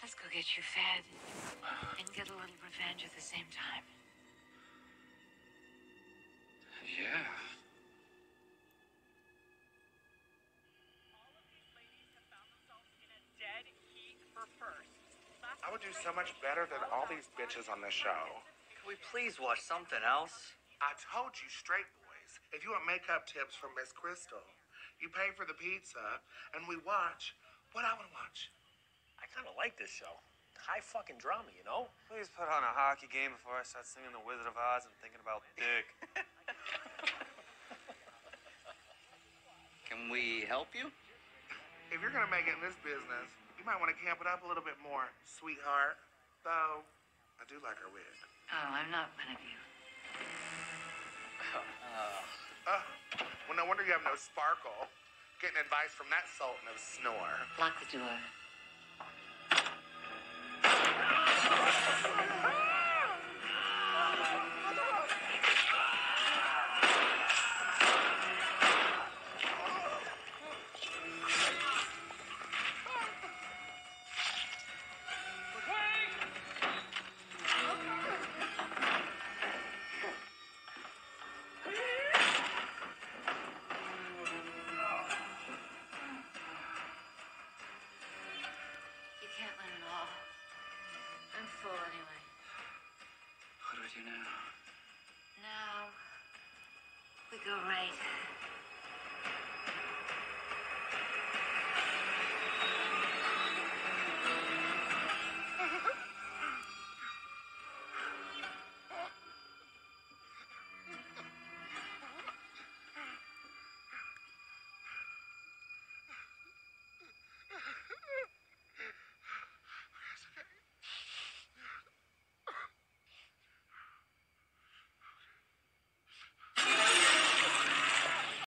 Let's go get you fed and get a little revenge at the same time. Yeah. I would do so much better than all these bitches on the show. Can we please watch something else? I told you, straight boys, if you want makeup tips from Miss Crystal, you pay for the pizza, and we watch what I want to watch. I kind of like this show. High fucking drama, you know? Please put on a hockey game before I start singing The Wizard of Oz and thinking about dick. Can we help you? If you're gonna make it in this business, you might want to camp it up a little bit more, sweetheart. Though, I do like her wig. Oh, I'm not one of you. Well, no wonder you have no sparkle. Getting advice from that sultan of snore. Lock the door. You can't win it all. I'm full anyway. What do we do now? Now, we go right